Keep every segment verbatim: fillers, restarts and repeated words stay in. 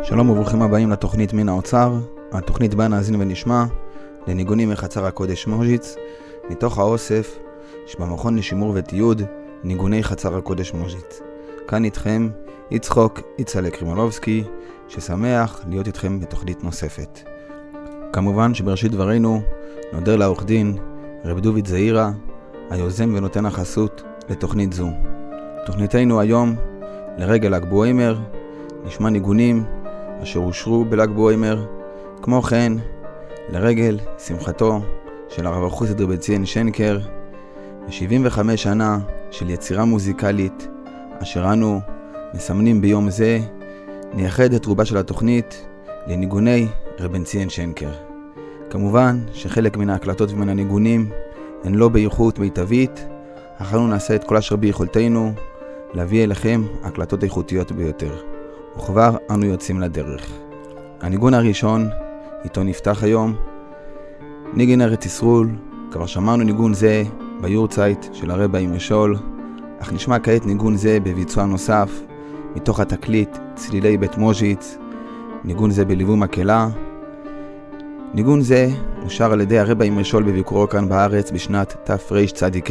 שלום וברוכים הבאים לתוכנית מן האוצר, התוכנית בה נאזין ונשמע לניגונים מחצר הקודש מוז'יץ, מתוך האוסף שבמכון לשימור ותיעוד ניגוני חצר הקודש מוז'יץ. כאן איתכם יצחוק יצחק קרימולובסקי, ששמח להיות איתכם בתוכנית נוספת. כמובן שבראשית דברינו נודר לעורך דין רב דוד זעירה, היוזם ונותן החסות לתוכנית זו. תוכניתנו היום לרגל ל"ג בעומר, נשמע ניגונים אשר אושרו בל"ג בעומר, כמו כן לרגל שמחתו של הרב אחוס דרבן ציון שנקר, ו-שבעים וחמש שנה של יצירה מוזיקלית אשר אנו מסמנים ביום זה, נייחד את רובה של התוכנית לניגוני רבן ציון שנקר. כמובן שחלק מן ההקלטות ומן הניגונים הן לא באיכות מיטבית, אך אנו נעשה את כל אשר ביכולתנו להביא אליכם הקלטות איכותיות ביותר. וכבר אנו יוצאים לדרך. הניגון הראשון, איתו נפתח היום, ניגן ארץ ישרול. כבר שמענו ניגון זה ביורצייט של הרב אימרשול, אך נשמע כעת ניגון זה בביצוע נוסף, מתוך התקליט צלילי בית מוז'יץ, ניגון זה בליווי מקהלה. ניגון זה אושר על ידי הרב אימרשול בביקורו כאן בארץ בשנת תרצ"ק,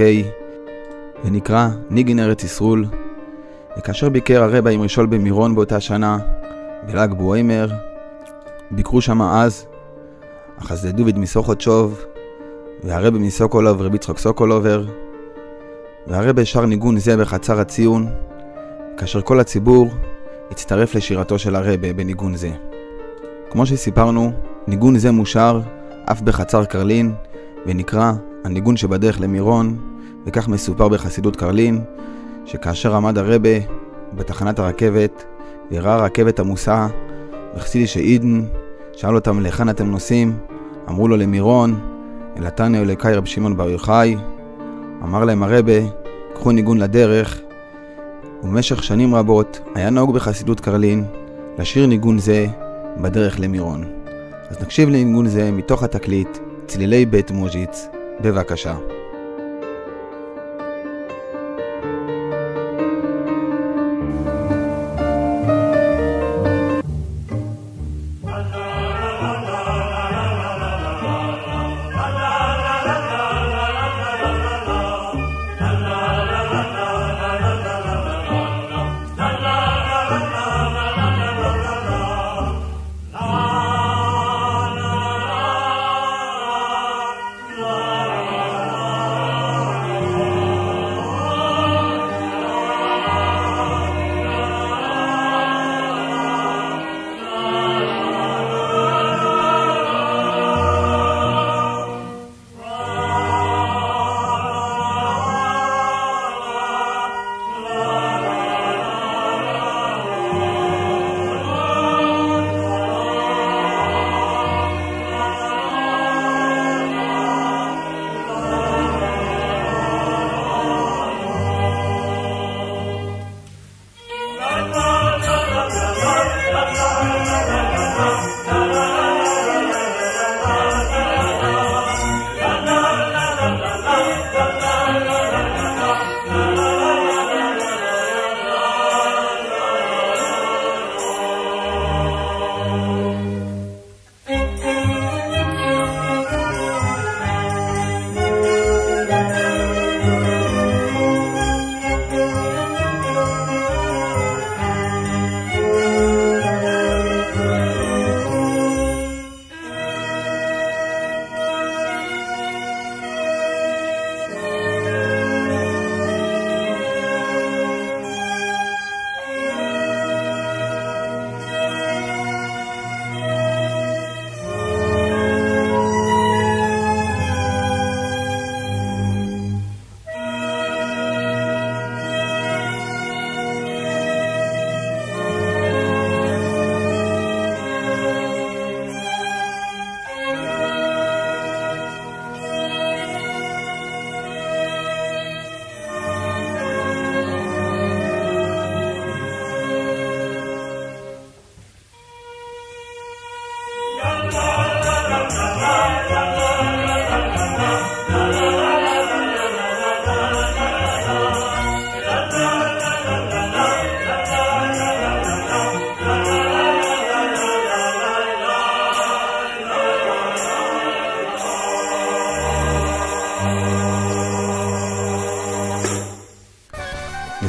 ונקרא ניגן ארץ ישרול. וכאשר ביקר הרב אימרשול במירון באותה שנה, בל"ג בעומר, ביקרו שם אז החסיד דוד מסוכותשוב והרב מסוקולוב רבי יצחק סוקולובר, והרב שר ניגון זה בחצר הציון, כאשר כל הציבור הצטרף לשירתו של הרב בניגון זה. כמו שסיפרנו, ניגון זה מושר אף בחצר קרלין, ונקרא הניגון שבדרך למירון, וכך מסופר בחסידות קרלין, שכאשר עמד הרבה בתחנת הרכבת וראה הרכבת עמוסה, וחסידי שעידן שאל אותם להיכן אתם נוסעים, אמרו לו למירון, אל התניא אלוקי רב שמעון בר יוחאי. אמר להם הרבה, קחו ניגון לדרך. ובמשך שנים רבות היה נהוג בחסידות קרלין לשיר ניגון זה בדרך למירון. אז נקשיב לניגון זה מתוך התקליט צלילי בית מוז'יץ, בבקשה. La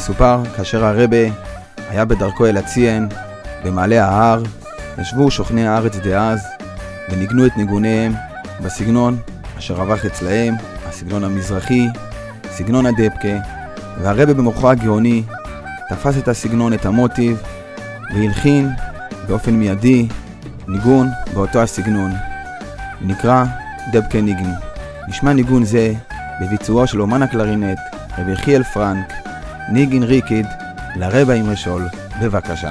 מסופר כאשר הרבה היה בדרכו אל הציין במעלה ההר, ישבו שוכני הארץ דאז וניגנו את ניגוניהם בסגנון אשר רווח אצלהם, הסגנון המזרחי, סגנון הדבקה, והרבה במוחו הגאוני תפס את הסגנון, את המוטיב, והלחין באופן מיידי ניגון באותו הסגנון. נקרא דבקה ניגן. נשמע ניגון זה בביצועו של אומן הקלרינט רבי יחיאל פרנק, ניגן ריקיד לרבה עם רשול. בבקשה.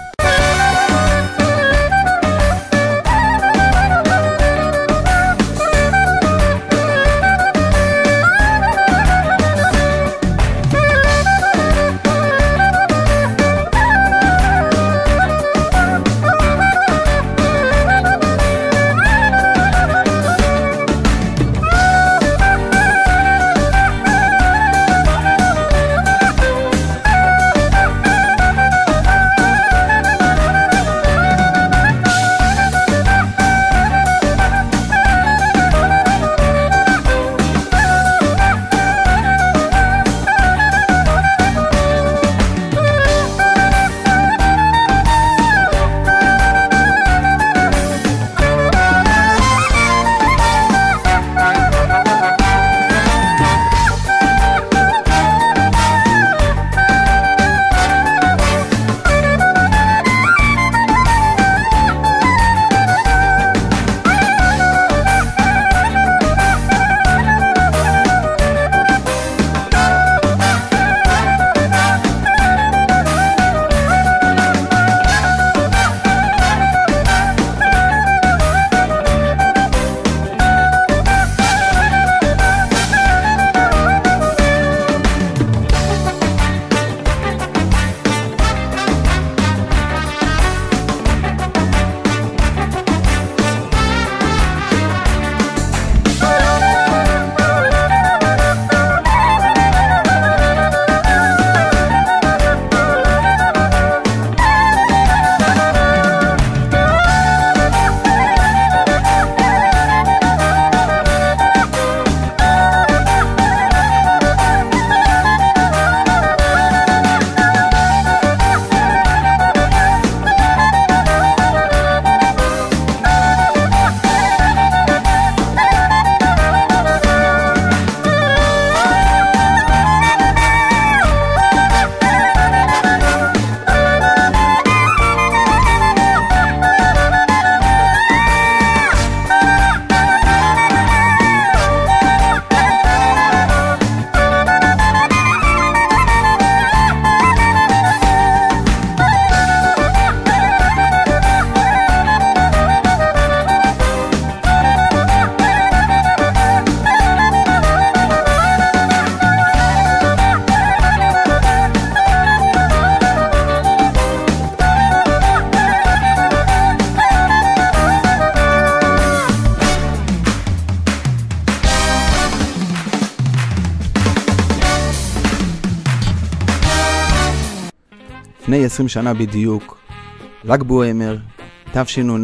לפני עשרים שנה בדיוק, ל"ג בעומר, תשנ"ה,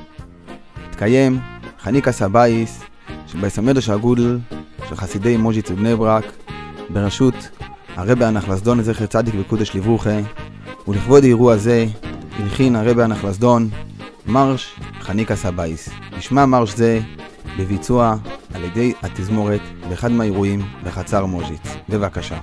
התקיים חניקה סבאיס שבבית המדרש הגודל של חסידי מוז'יץ ובני ברק, בראשות הרבה הנחלסדון זכר צדיק וקודש לברוכה, ולכבוד האירוע זה הלחין הרבה הנחלסדון מרש חניקה סבאיס. נשמע מרש זה בביצוע על ידי התזמורת באחד מהאירועים בחצר מוז'יץ. בבקשה.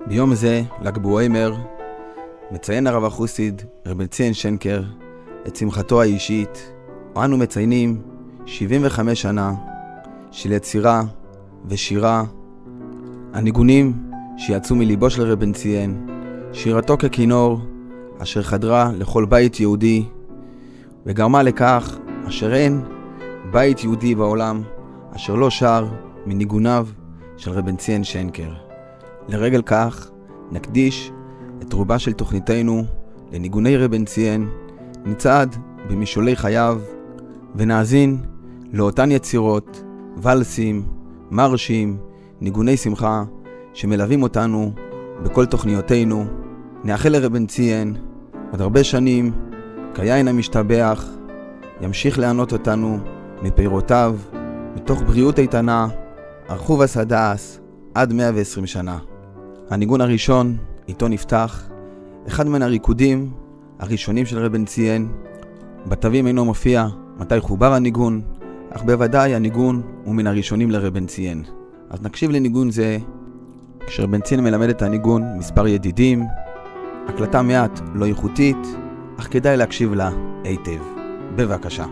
ביום זה, ל"ג בעומר, מציין הרב החסיד רב בן ציון שנקר את שמחתו האישית. אנו מציינים שבעים וחמש שנה של יצירה ושירה, הניגונים שיצאו מליבו של רב בן ציון, שירתו ככינור אשר חדרה לכל בית יהודי וגרמה לכך אשר אין בית יהודי בעולם אשר לא שר מניגוניו של רב בן ציון שנקר. לרגל כך נקדיש את רובה של תוכניתנו לניגוני רב בן ציון, נצעד במשעולי חייו ונאזין לאותן יצירות, ולסים, מרשים, ניגוני שמחה שמלווים אותנו בכל תוכניותינו. נאחל לרב בן ציון עוד הרבה שנים כיין המשתבח, ימשיך לענות אותנו מפירותיו מתוך בריאות איתנה, ארכוב הסדס עד מאה ועשרים שנה. הניגון הראשון איתו נפתח אחד מן הריקודים הראשונים של רב בן ציון. בתווים אינו מופיע מתי חובר הניגון, אך בוודאי הניגון הוא מן הראשונים לרב בן ציון. אז נקשיב לניגון זה כשרב בן ציון מלמד את הניגון מספר ידידים. הקלטה מעט לא איכותית, אך כדאי להקשיב לה היטב. בבקשה.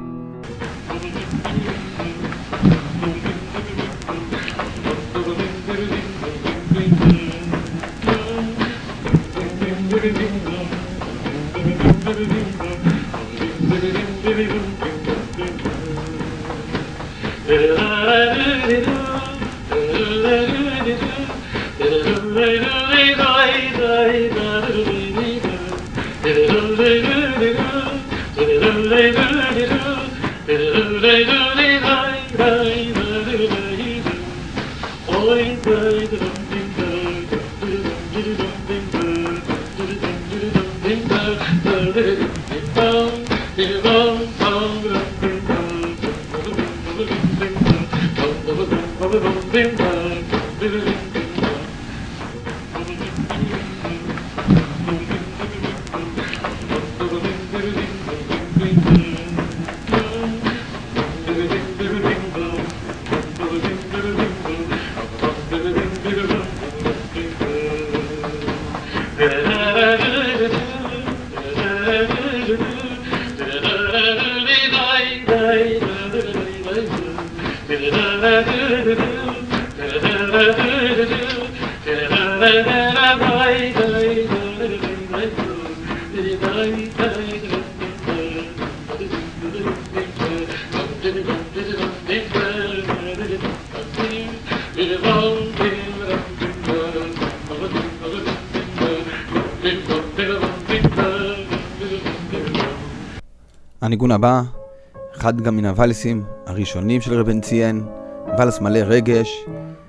הניגון הבא, אחד גם מן הוולסים הראשונים של רב בן ציון, ולס מלא רגש.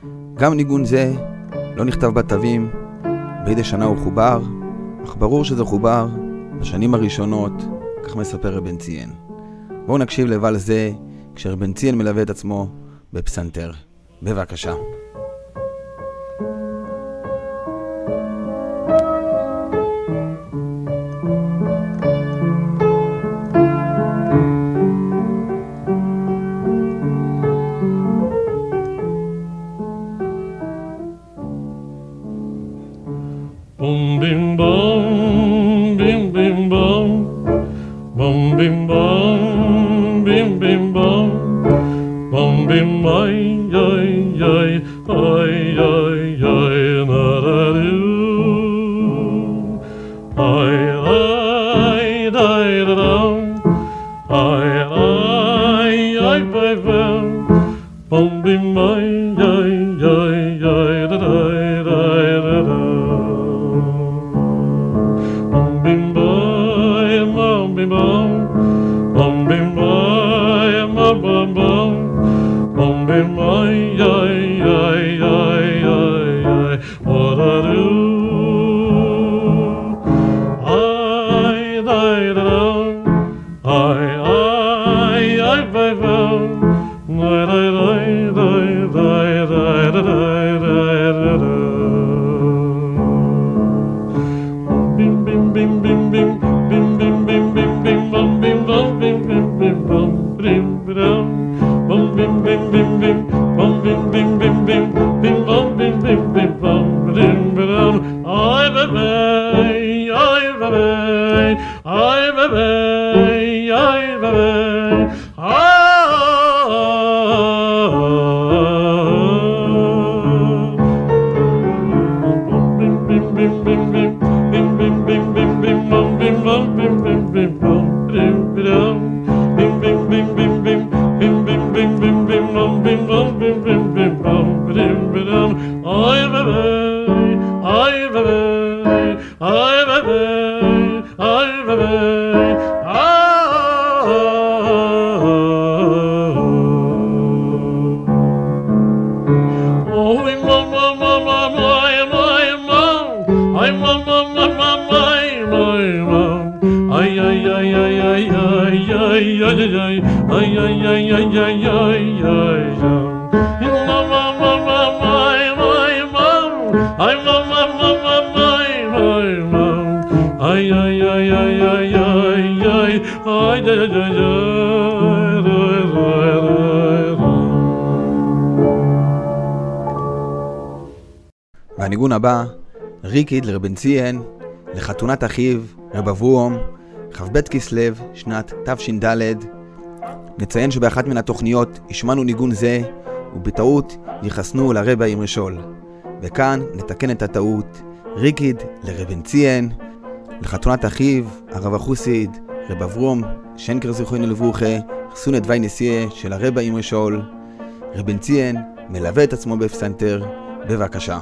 גם ניגון זה לא נכתב בתווים באיזה שנה הוא חובר, אך ברור שזה חובר בשנים הראשונות, כך מספר רב בן ציון. בואו נקשיב לוולס זה כשרב בן ציון מלווה את עצמו בפסנתר. בבקשה. Bum bim bum, bim bim bum, bum bim bum, bim bim bum, bum bim ay ay ay ay ay ay na da do, ay ay ay da da, ay ay ay ay ay, bum bim ay ay ay ay da da da da. Bum bim bum, bum bim boy, bum bum bum, bum bim boy, ay ay ay ay ay, what I do? Ay ay da, ay ay ay ay ay, ay ay ay ay ay ay. Bim bim bim bim bim. Bim bim bim bim bim bum bim bum bim bim bim bum bim bum bum bim bim bim bim bum bim bim bim bim bim bum bim bim bim bum bim bum vey, ay vey, והניגון הבא, ריקיד לרבן ציין, לחתונת אחיו, רב אברום, כ"ב כסלו, שנת תש"ד. נציין שבאחת מן התוכניות השמענו ניגון זה, ובטעות ייחסנו לרבא אימרשול. וכאן נתקן את הטעות, ריקיד לרבן ציין, לחתונת אחיו, הרב החוסיד, רב אברום, שנקר זיכרונו לברכה, חסונת וי נשיאה של הרבא אימרשול. רבן ציין מלווה את עצמו בפסנתר, בבקשה.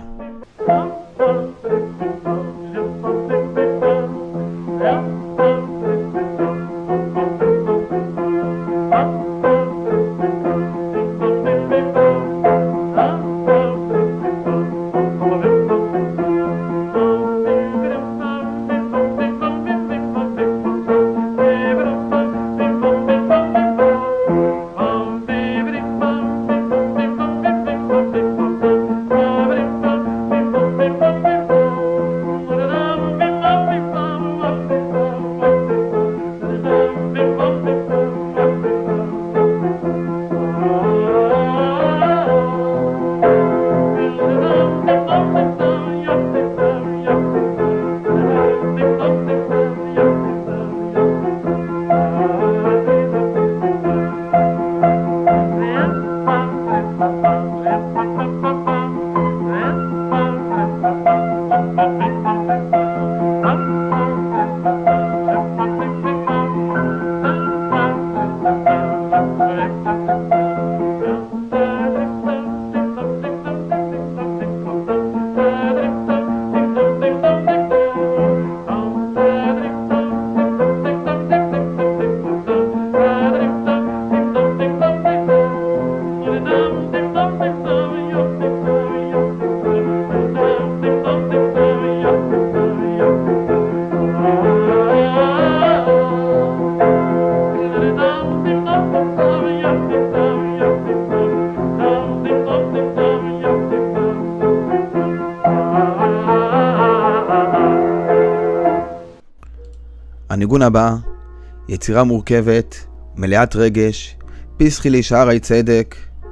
הניגון הבא, יצירה מורכבת, מלאת רגש, פסחי לי שערי צדק,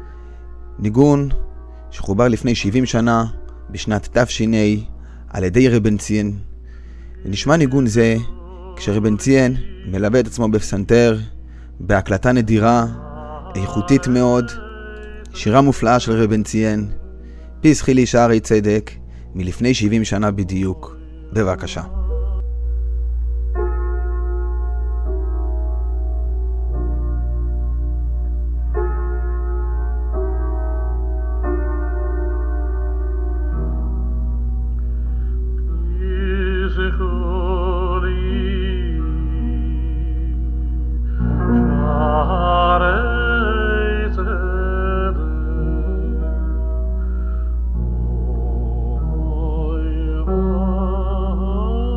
ניגון שחובר לפני שבעים שנה, בשנת תש"ע, על ידי רבן ציין. ונשמע ניגון זה כשרבן ציין מלווה את עצמו בפסנתר, בהקלטה נדירה, איכותית מאוד, שירה מופלאה של רבן ציין, פסחי לי שערי צדק, מלפני שבעים שנה בדיוק. בבקשה. Oh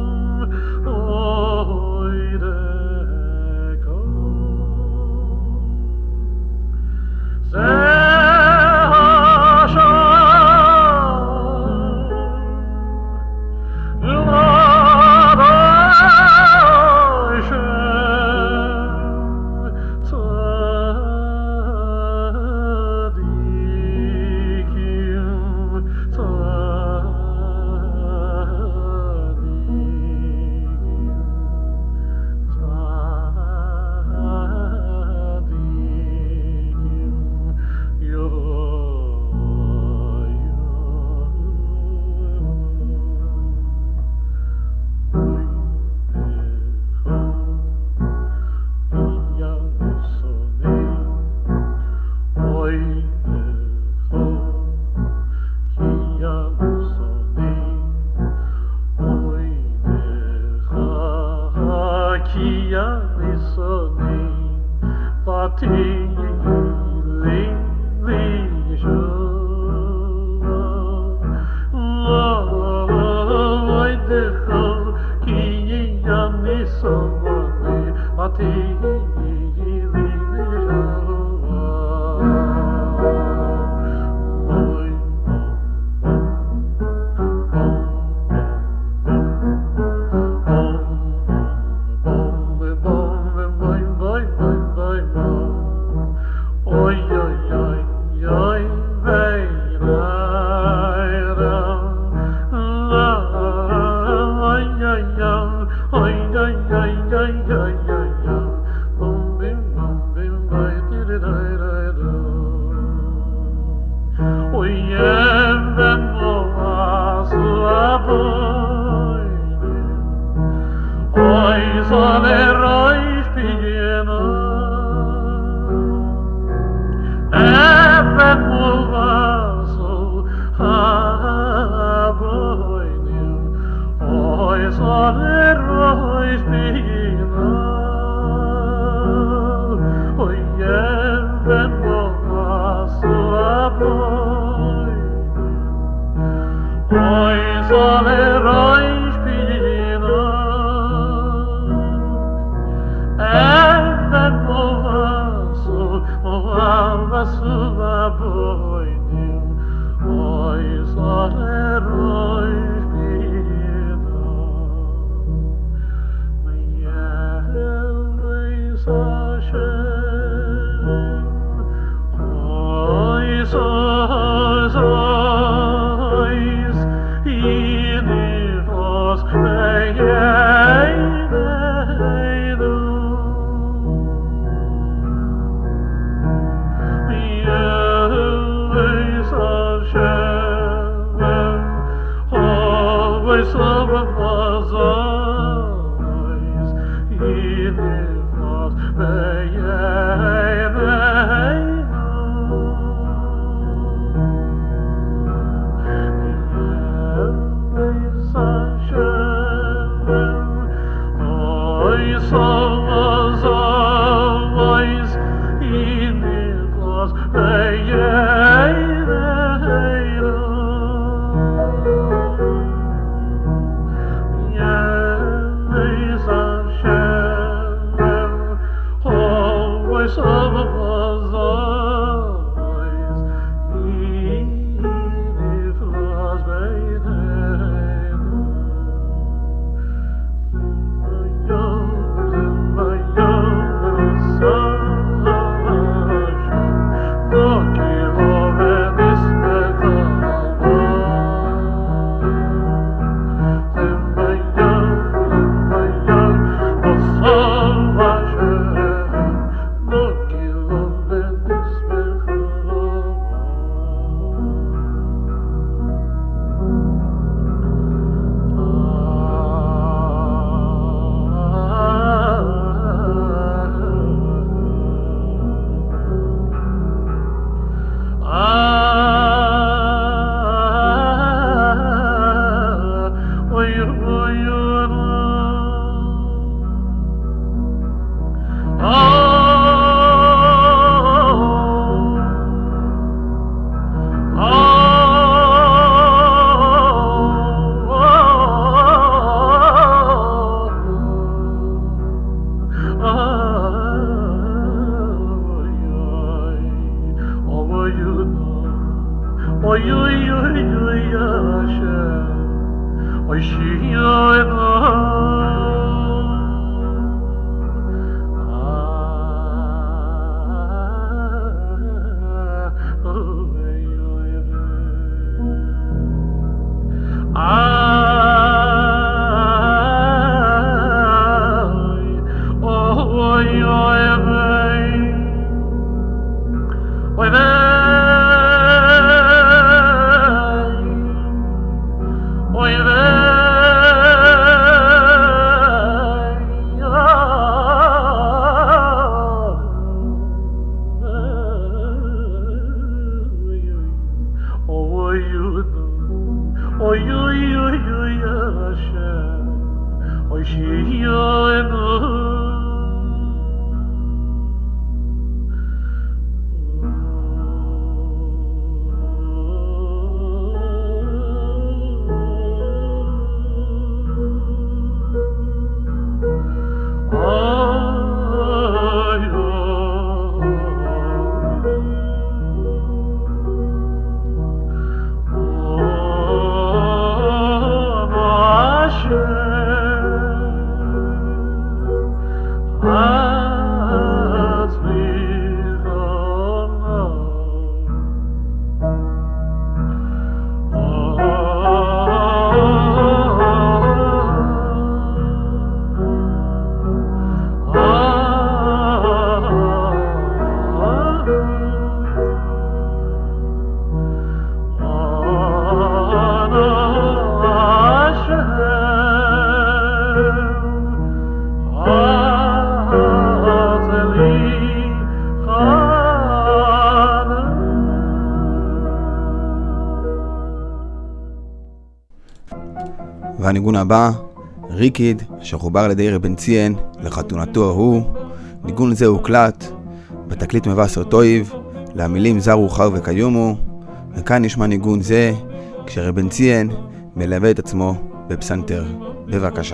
והניגון הבא, ריקיד, שחובר על ידי רבן ציין לחתונתו הוא. ניגון זה הוקלט בתקליט מבשר טויב למילים זרו חר וקיומו, וכאן נשמע ניגון זה כשרבן ציין מלווה את עצמו בפסנתר. בבקשה.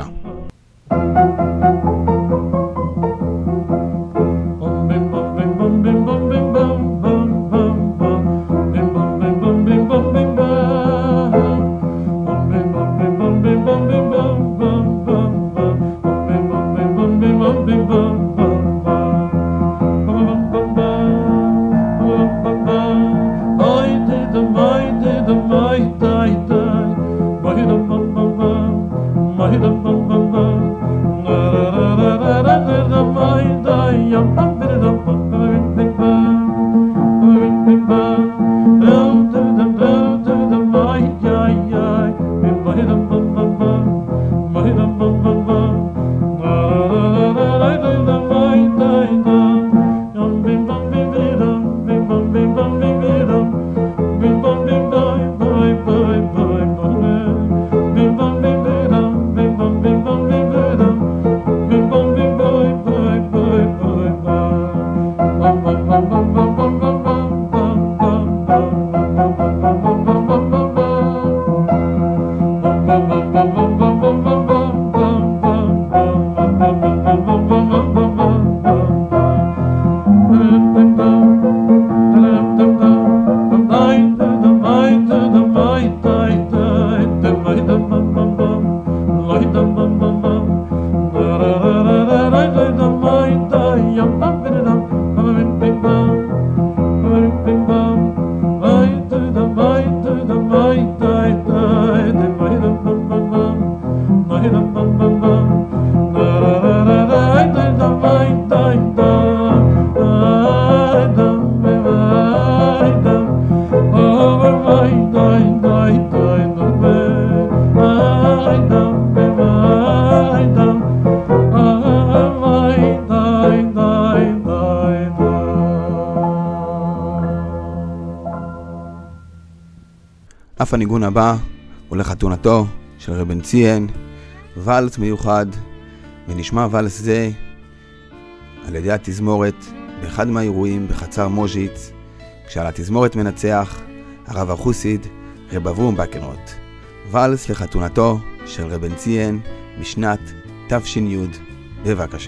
אף הניגון הבא הוא לחתונתו של רבן ציין, ולס מיוחד, ונשמע ולס זה על ידי התזמורת באחד מהאירועים בחצר מוז'יץ, כשעל התזמורת מנצח הרב החוסיד רב אברום בקנרוט. ולס לחתונתו של רבן ציין משנת תש"י. בבקשה.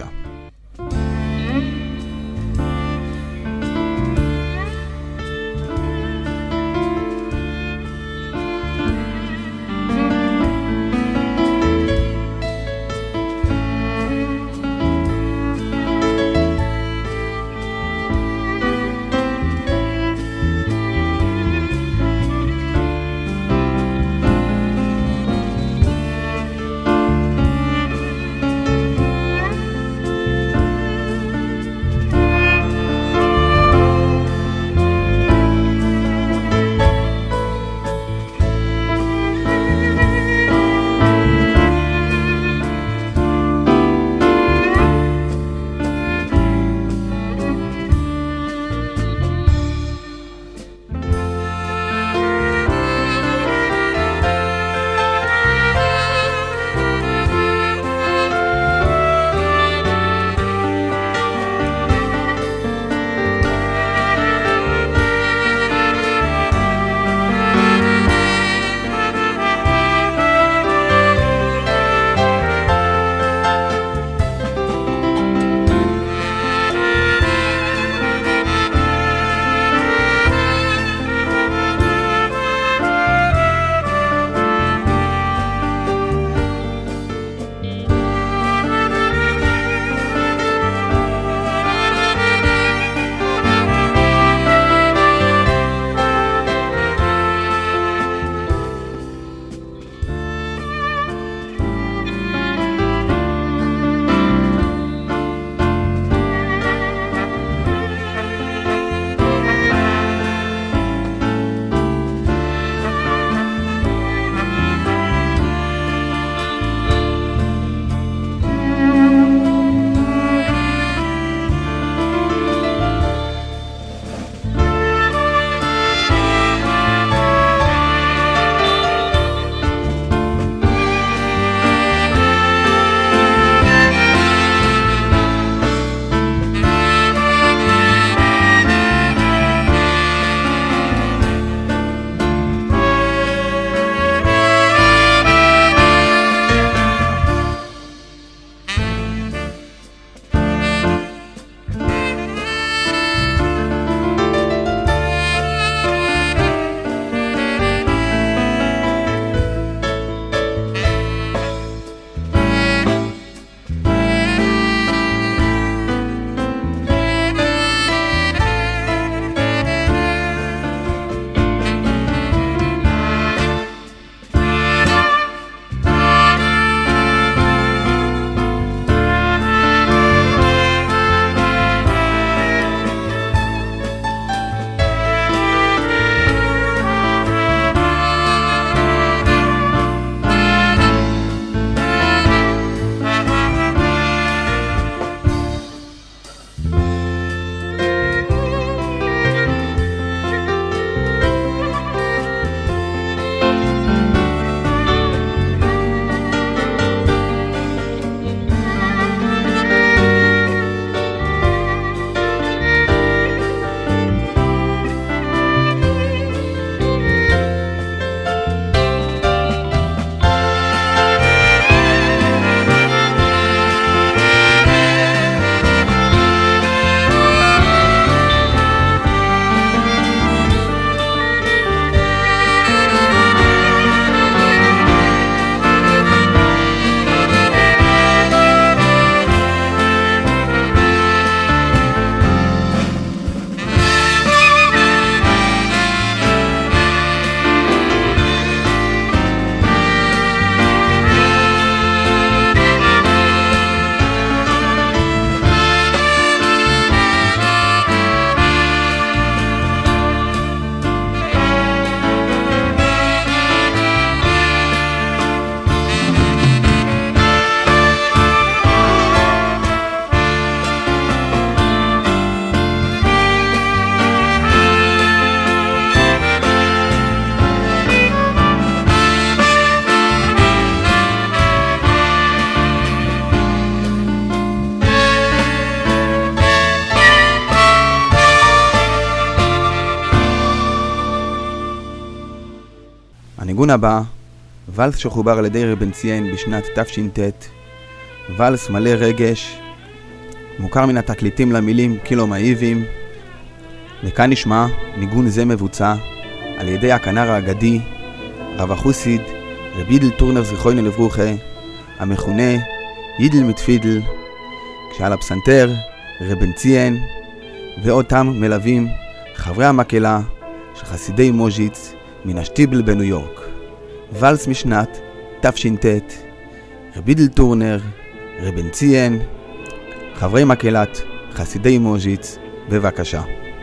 הניגון הבא, ולס שחובר על ידי רבן ציין בשנת תש"ט, ולס מלא רגש, מוכר מן התקליטים למילים קילו מאיבים, וכאן נשמע ניגון זה מבוצע על ידי הכנר האגדי, רב החוסיד, רב יידל טורנר זכרונו לברוכה, המכונה יידל מתפידל, כשעל הפסנתר רבן ציין, ואותם מלווים חברי המקהלה של חסידי מוז'יץ מן השטיבל בניו יורק. ולס משנת תש"ט, רב יידל טורנר, רבן ציין, חברי מקהלת חסידי מוז'יץ, בבקשה.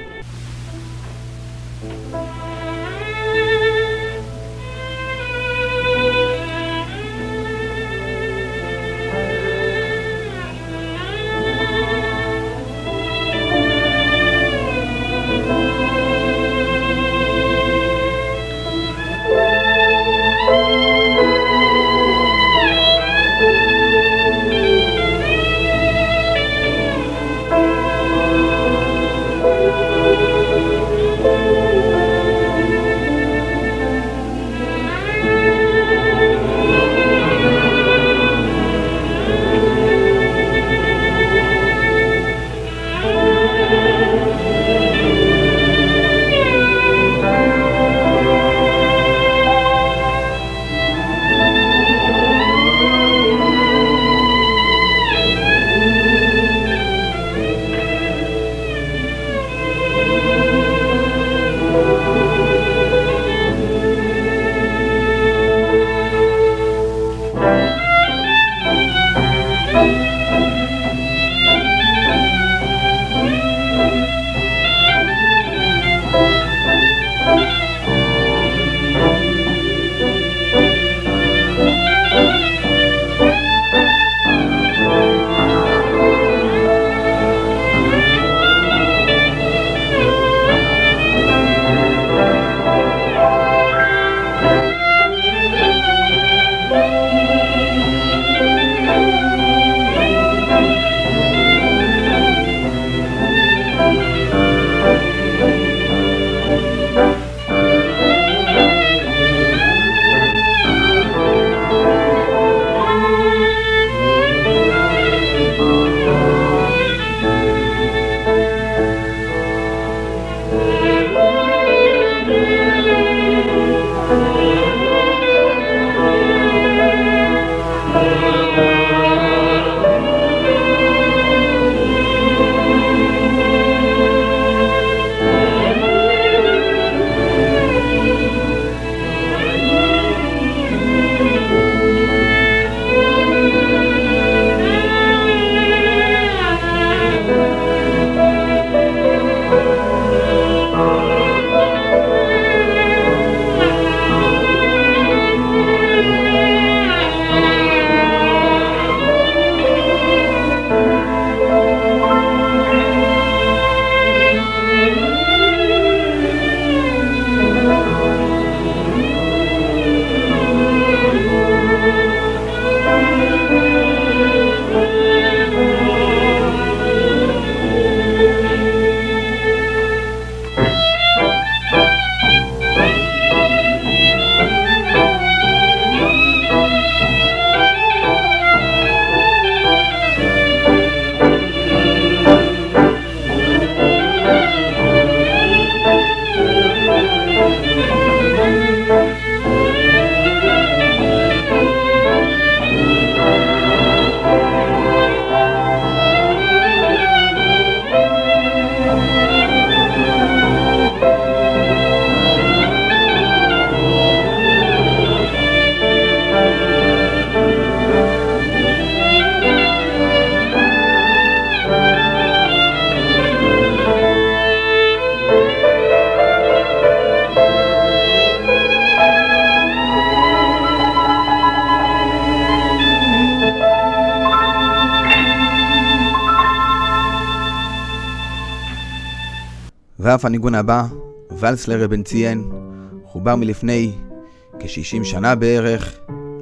ואף הניגון הבא, ולס לרבן ציין, חובר מלפני כ-שישים שנה בערך.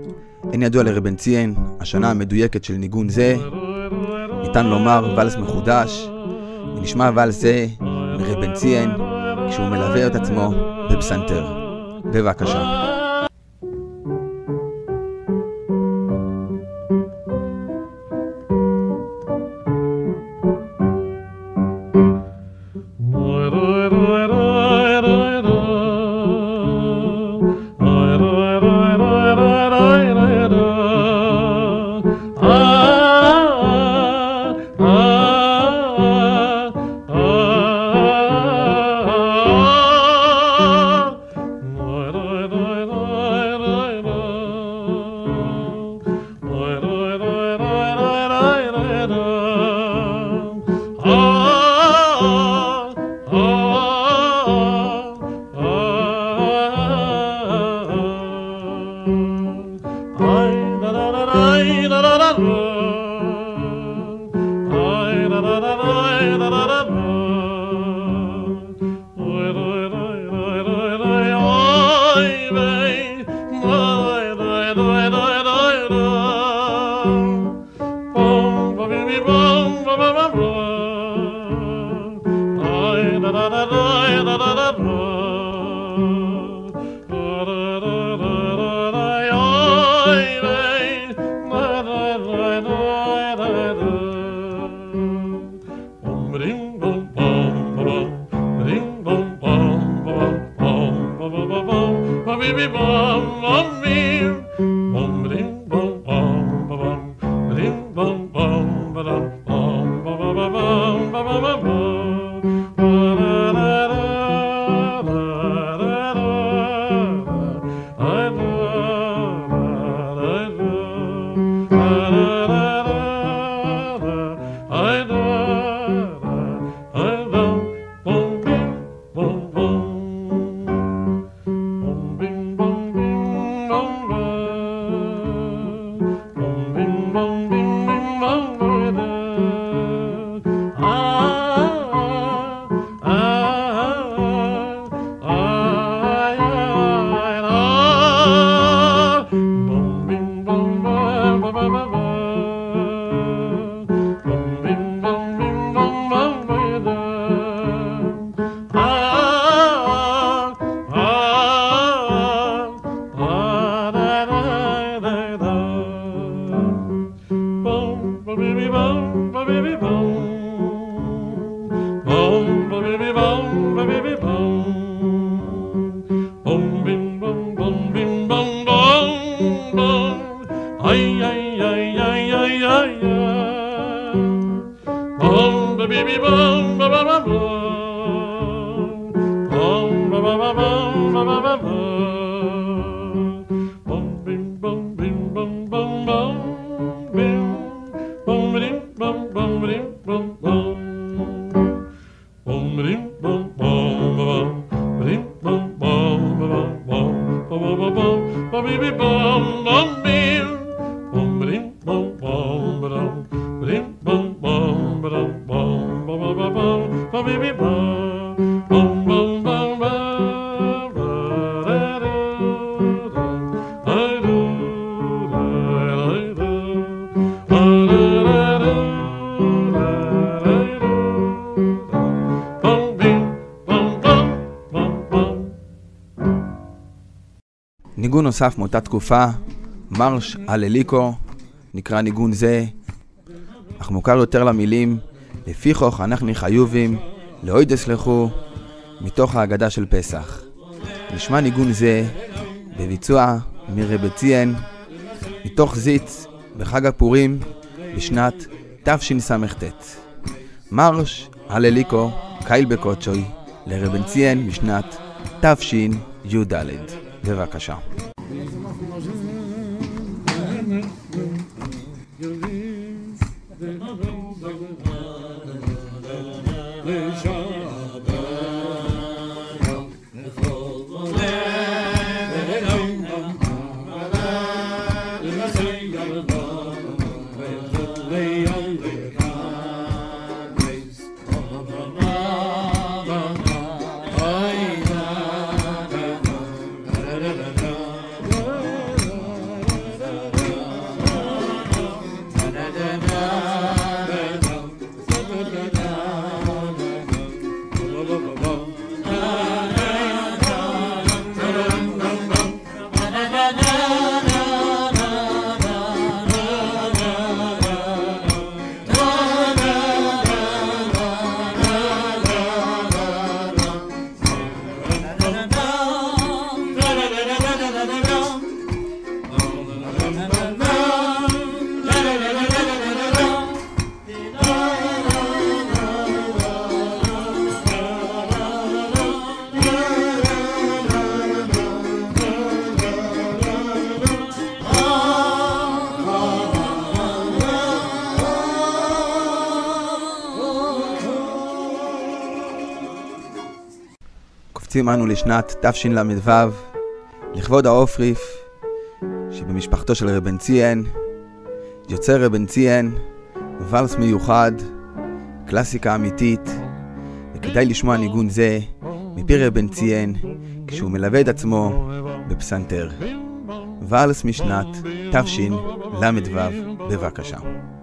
אין ידוע לרבן ציין השנה המדויקת של ניגון זה. ניתן לומר ולס מחודש, ונשמע ולס זה מרבן ציין כשהוא מלווה את עצמו בפסנתר. בבקשה. ניגון נוסף מאותה תקופה, מרש הלליקו, נקרא ניגון זה, אך מוכר יותר למילים לפיכוך אנחנו חיובים לאויד אסלחו, מתוך ההגדה של פסח. נשמע ניגון זה בביצוע מרבנציאן מתוך זיץ בחג הפורים בשנת תשס"ט. מרש הלליקו קייל בקודשוי לרבנציאן משנת תשי"ד. בבקשה. קופצים אנו לשנת תשל"ו, לכבוד האופריף שבמשפחתו של רבנציאן, יוצר רבן ציין, ולס מיוחד, קלאסיקה אמיתית, וכדאי לשמוע ניגון זה מפי רבן ציין כשהוא מלווה את עצמו בפסנתר. ולס משנת תש"ל ו', בבקשה.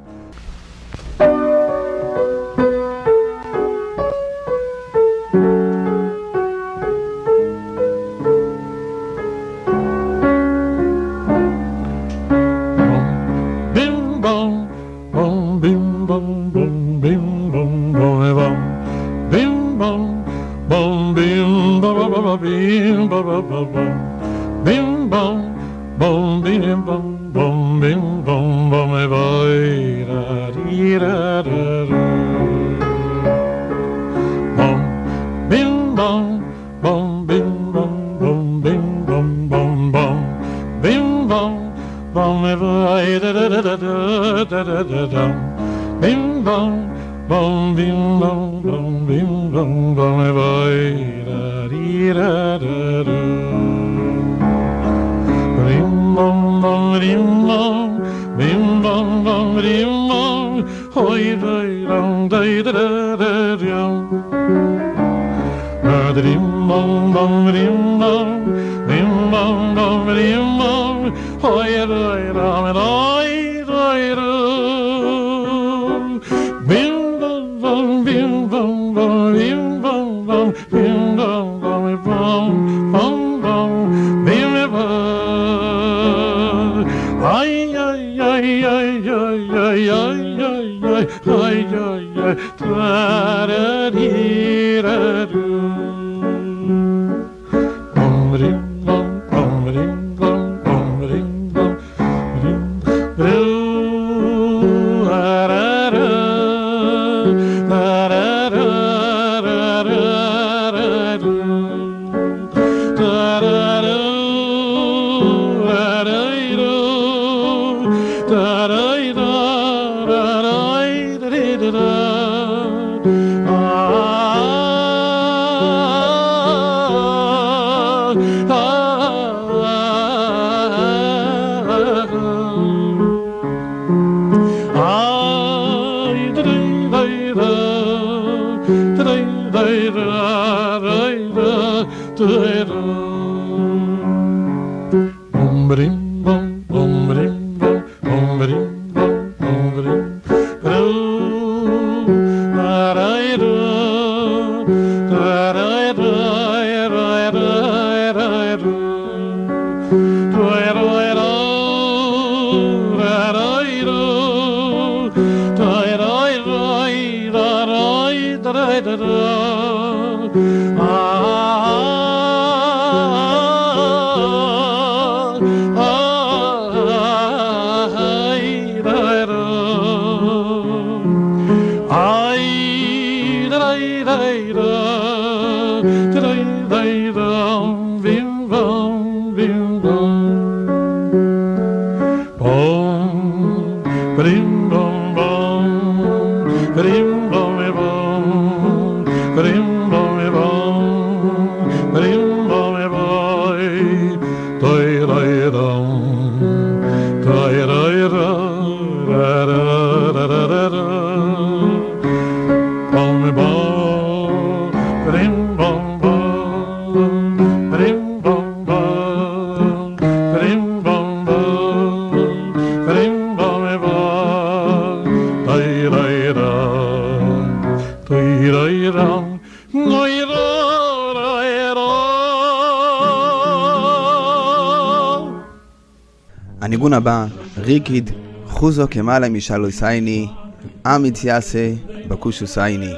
הניגון הבא, ריקיד, חוזו כמעלה משלו סייני, אמיץ יעשה, בקושו סייני.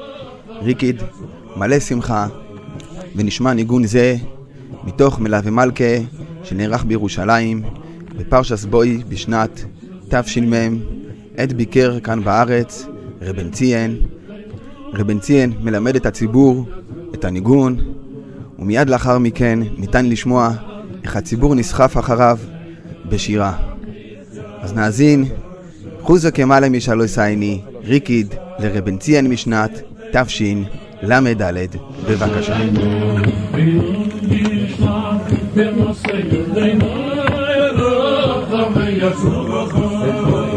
ריקיד, מלא שמחה, ונשמע ניגון זה מתוך מלווה מלכה שנערך בירושלים, בפרשס בוי בשנת תש"ם, עת ביקר כאן בארץ, רבן ציין. רבן ציין מלמד את הציבור את הניגון, ומיד לאחר מכן ניתן לשמוע איך הציבור נסחף אחריו בשירה. אז נאזין, חוזו כמעלה משלו סייני, ריקיד, לרבן ציין משנת תש"ל, בבקשה. Wenn man sagt, dein Name,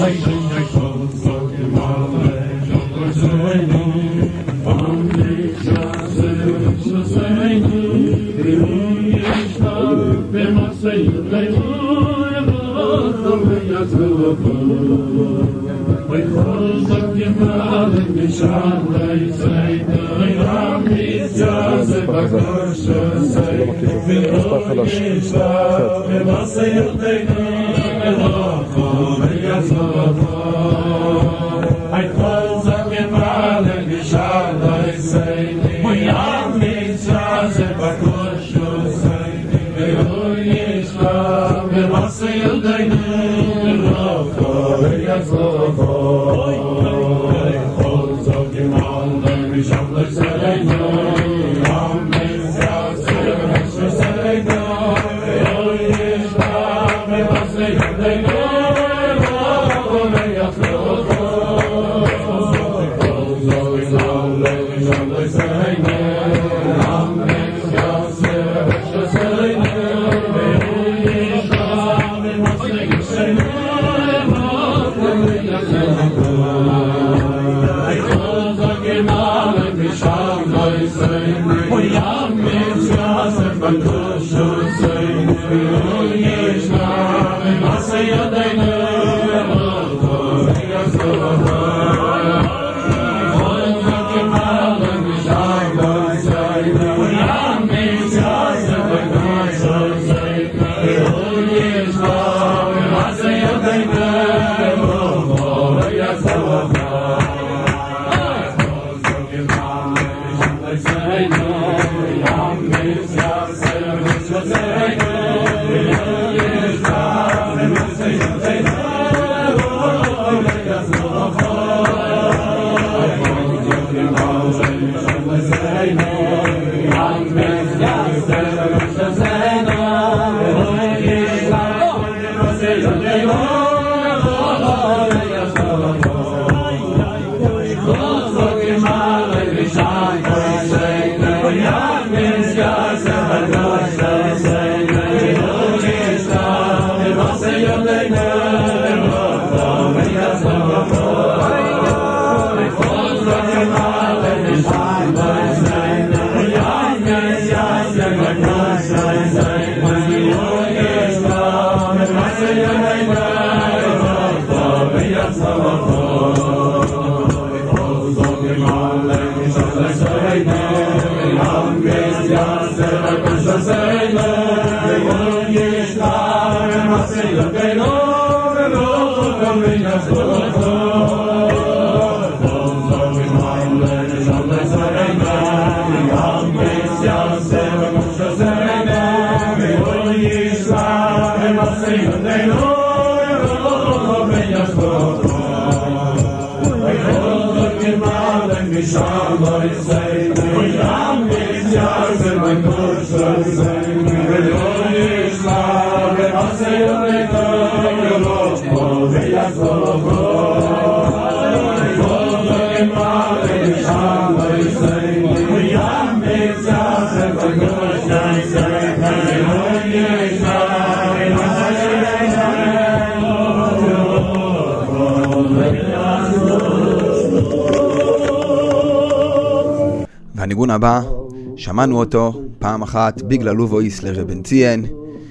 והניגון הבא, שמענו אותו פעם אחת בגלל לובויס לרבן ציין,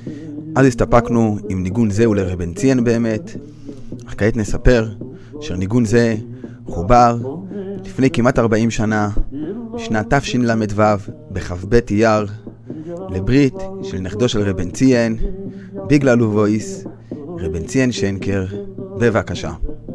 אז הסתפקנו עם ניגון זה ולרבן ציין באמת, אך כעת נספר שניגון זה חובר לפני כמעט ארבעים שנה, בשנת תשל"ו, בכ"ב אייר, לברית של נכדו של רבן ציין, בגלל לובויס, רבן ציין שנקר. בבקשה.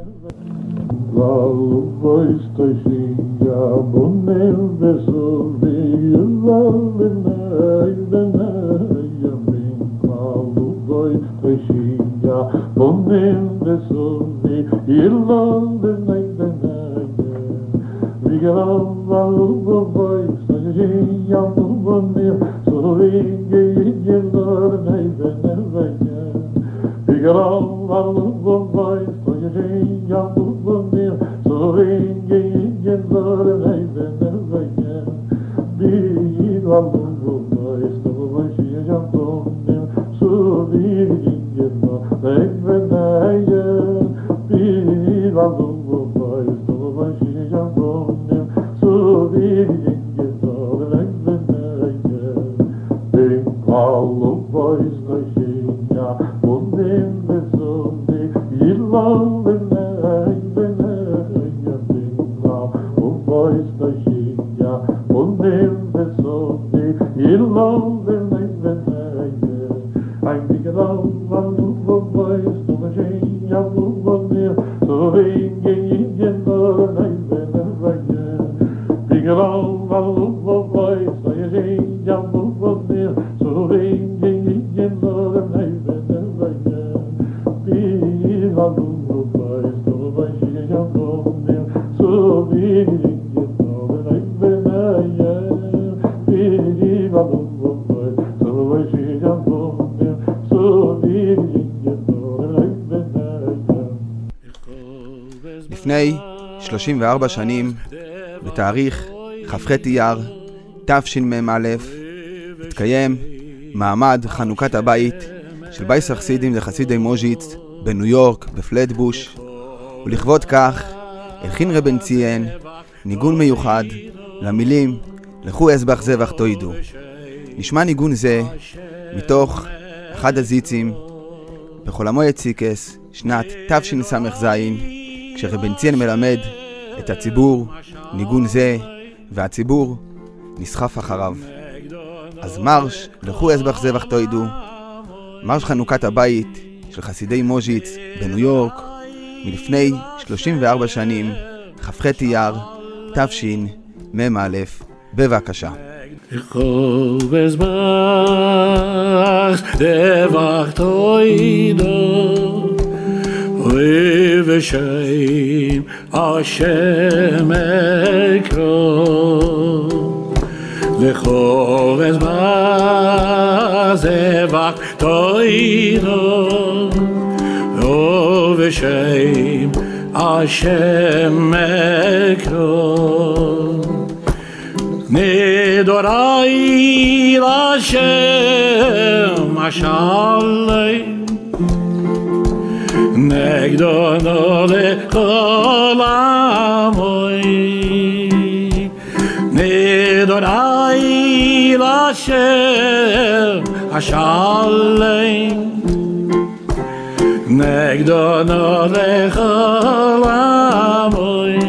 Love stoisinja bonel besovi lalnay benay yamin Love stoisinja bonel besovi lalnay benay Vigal love stoisinja bonel soringe lalnay benay Vigal love stoisinja bonel soringe lalnay benay Vigal love stoisinja bonel soringe lalnay benay לפני שלושים וארבע שנים, בתאריך כ"ח אייר תשמ"א, התקיים מעמד חנוכת הבית של בייס החסידים לחסידי מוז'יץ בניו יורק, בפלטבוש, ולכבוד כך הלחין רבן ציון ניגון מיוחד למילים לכו אזבח זבח תוידו. נשמע ניגון זה מתוך אחד הזיצים בכל המועד ציקס שנת תשס"ז, כשרבן ציון מלמד את הציבור ניגון זה והציבור נסחף אחריו. אז מרש לכו אזבח זבח תוידו, מרש חנוכת הבית של חסידי מוז'יץ בניו יורק מלפני שלושים וארבע שנים, כ"ח אייר תשמ"א. בבקשה. לכו אזבח זבח תוידו, ובשם השם אקרא. לכו אזבח זבח תוידו, ובשם השם אקרא. נדורי לשם השלי, נגדונו לכל עמי. נדורי לשם השלי, נגדונו לכל עמי.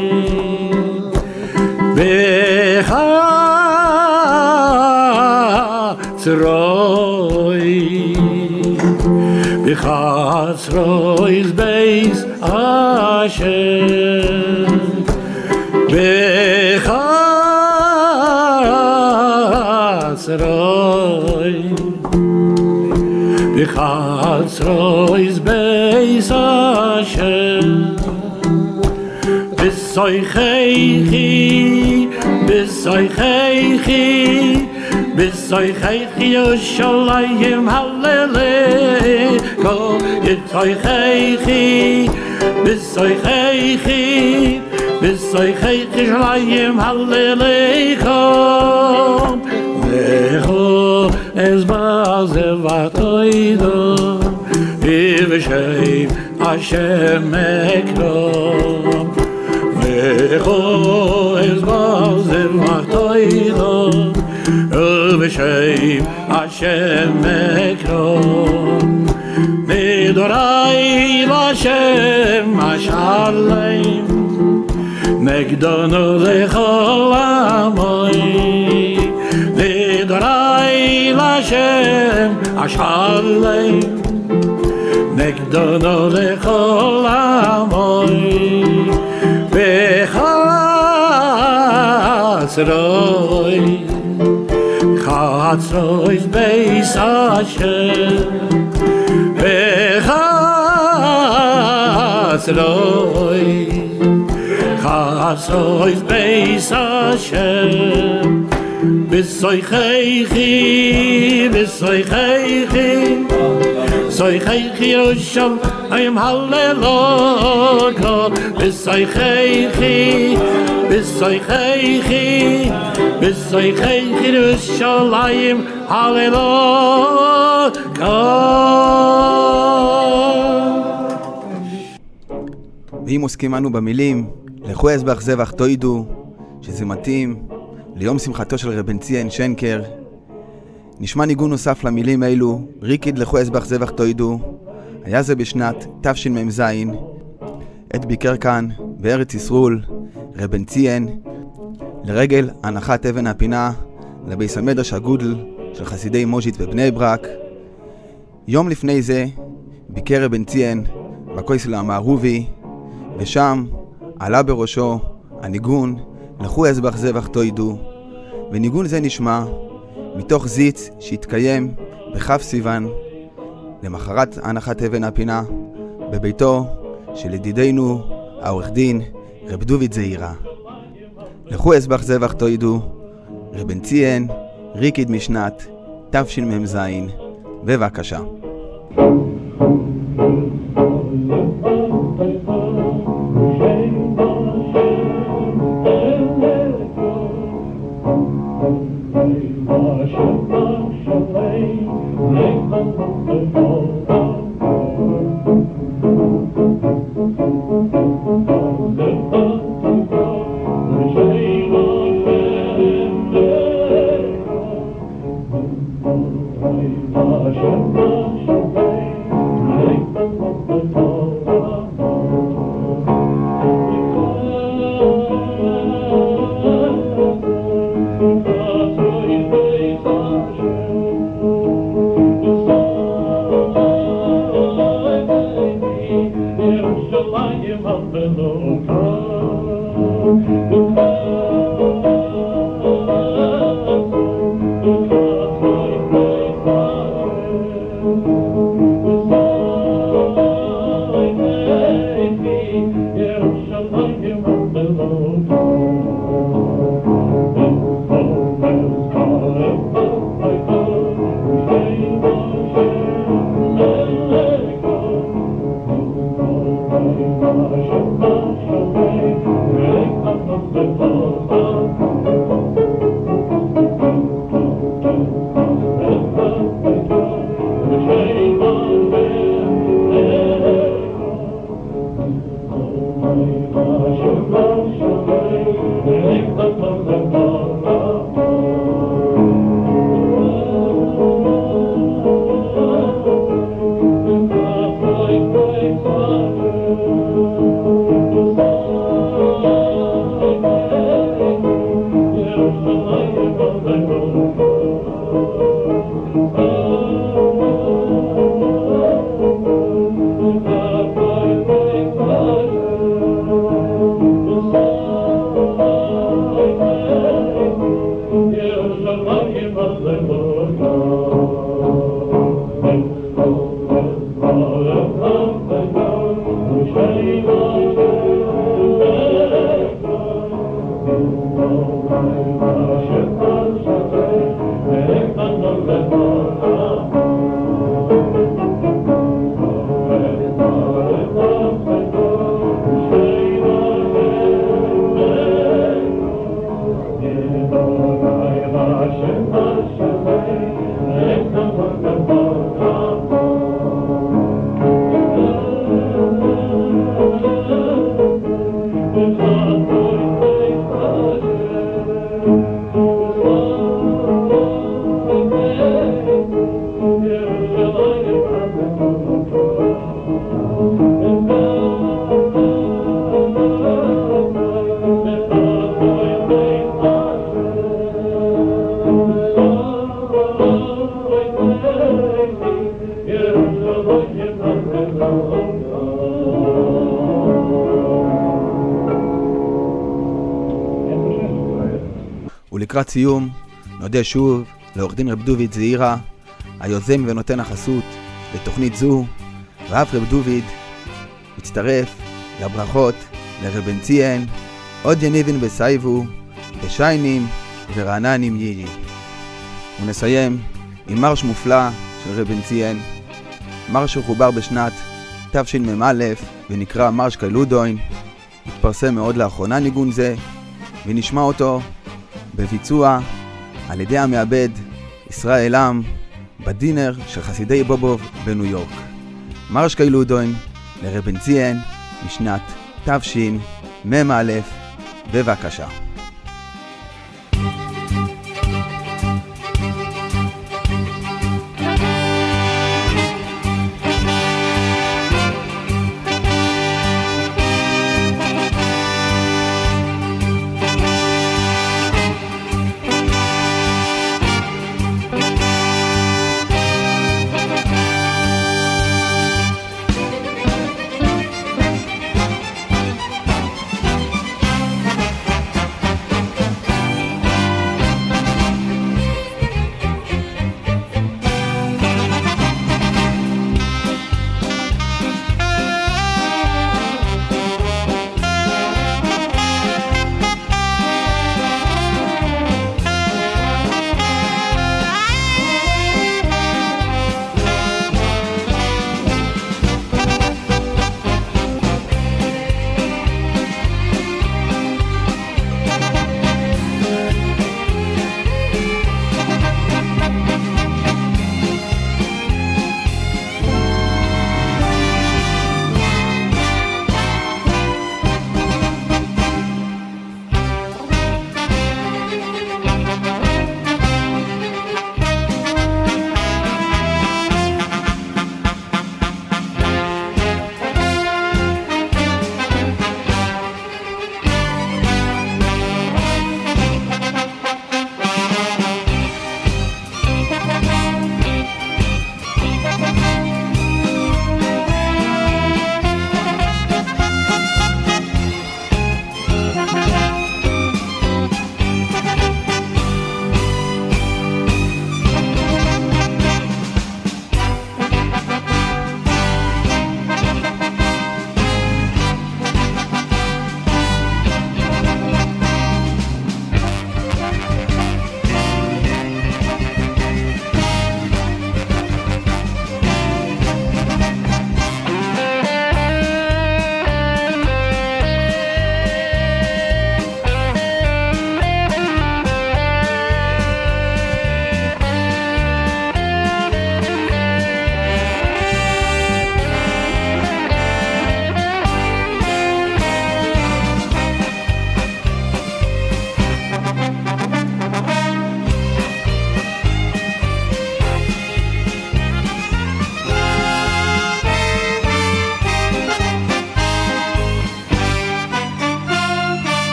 בחצרוי, בחצרוי בייס השם, בחצרוי, בחצרוי בייס השם. בסויכי, בסויכי, בסויכי ירושלים הללו, יתויכי, בסויכי, בסויכי ירושלים הללו. לכו אזבח זבח תוידו, ובשם השם אקרא. לכו אזבח זבח תוידו, ובשם השם אקרא. נדורי לשם השלם, נגדונו לכל עמי. נדורי לשם השלם, נגדונו לכל עמי. בחצרוי, חצרוי בייס השם, בחצרוי, חצרוי בייס השם. בסויכי, בסויכי, בסויכי ירושלים הללו. בסויכי, בסויכי, בסויכי ירושלים הללו. ואם עוסקים אנו במילים לכו אזבח זבח תוידו, שזה מתאים ליום שמחתו של רבן ציון שנקר, נשמע ניגון נוסף למילים אלו, ריקיד לכו אזבח זבח תוידו. היה זה בשנת תשמ"ז, עת ביקר כאן בארץ ישראל רבן ציין לרגל הנחת אבן הפינה לביס המדרש הגודל של חסידי מוז'יץ בבני ברק. יום לפני זה ביקר רבן ציין בכויסל המערובי, ושם עלה בראשו הניגון לכו אזבח זבח תוידו, וניגון זה נשמע מתוך זיץ שהתקיים בכף סיוון למחרת הנחת אבן הפינה בביתו של ידידנו העורך דין רב דוד זעירא. לכו אזבח זבח תוידו, רבן ציין ריקיד משנת תשמ"ז. בבקשה. ולקראת סיום נודה שוב לעורך דין רב דוד זעירא, היוזם ונותן החסות לתוכנית זו, ואף רב דוד מצטרף לברכות לרבן ציין, עוד יניבין בסייבו, בשיינים ורעננים יהי. ונסיים עם מרש מופלא של רבן ציין, מרש שחובר בשנת תשמ"א ונקרא מרש קלודוין. התפרסם מאוד לאחרונה ניגון זה, ונשמע אותו בביצוע על ידי המעבד ישראל עם בדינר של חסידי בובוב בניו יורק. מרש קלודוין לרבן ציין משנת תשמ"א. בבקשה.